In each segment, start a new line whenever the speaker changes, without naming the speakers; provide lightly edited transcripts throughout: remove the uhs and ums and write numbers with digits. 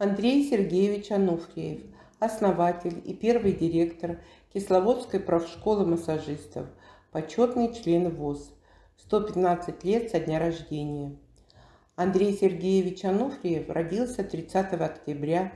Андрей Сергеевич Ануфриев, основатель и первый директор Кисловодской профшколы массажистов, почетный член ВОС, 115 лет со дня рождения. Андрей Сергеевич Ануфриев родился 30 октября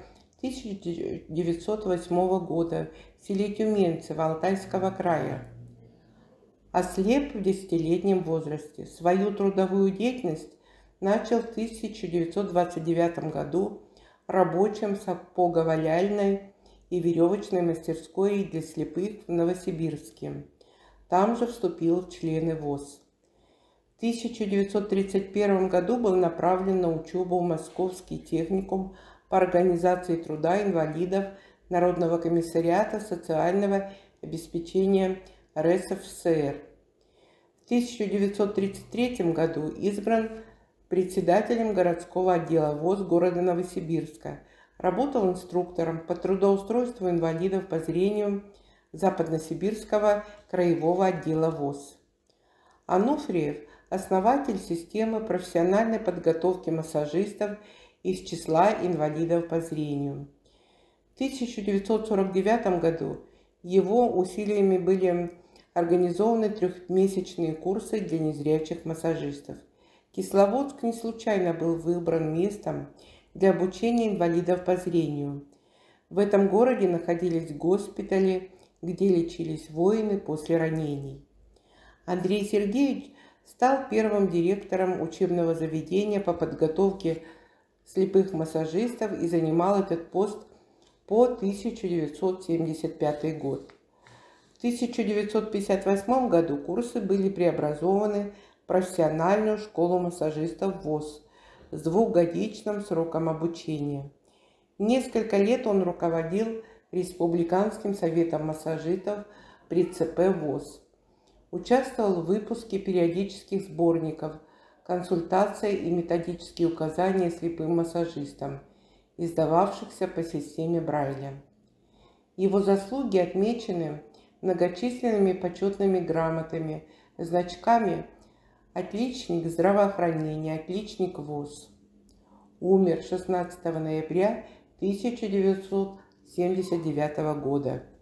1908 года в селе Тюменцево Алтайского края. Ослеп в 10-летнем возрасте. Свою трудовую деятельность начал в 1929 году рабочим сапоговаляльной и веревочной мастерской для слепых в Новосибирске. Там же вступил в члены ВОС. В 1931 году был направлен на учебу в Московский техникум по организации труда инвалидов Народного комиссариата социального обеспечения РСФСР. В 1933 году избран председателем городского отдела ВОС города Новосибирска. Работал инструктором по трудоустройству инвалидов по зрению Западносибирского краевого отдела ВОС. Ануфриев – основатель системы профессиональной подготовки массажистов из числа инвалидов по зрению. В 1949 году его усилиями были организованы трехмесячные курсы для незрячих массажистов. Кисловодск не случайно был выбран местом для обучения инвалидов по зрению. В этом городе находились госпитали, где лечились воины после ранений. Андрей Сергеевич стал первым директором учебного заведения по подготовке слепых массажистов и занимал этот пост по 1975 год. В 1958 году курсы были преобразованы в профессиональную школу массажистов ВОС с двухгодичным сроком обучения. Несколько лет он руководил Республиканским советом массажистов при ЦП ВОС. Участвовал в выпуске периодических сборников «Консультация и методические указания слепым массажистам», издававшихся по системе Брайля. Его заслуги отмечены многочисленными почетными грамотами, значками «Отличник здравоохранения», «Отличник ВОС». Умер 16 ноября 1979 года.